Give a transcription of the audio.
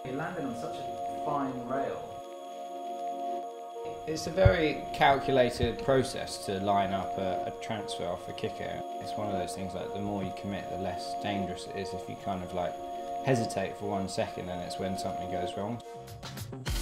You're landing on such a fine rail. It's a very calculated process to line up a transfer off a kicker. It's one of those things like the more you commit, the less dangerous it is. If you kind of like hesitate for 1 second, then it's when something goes wrong.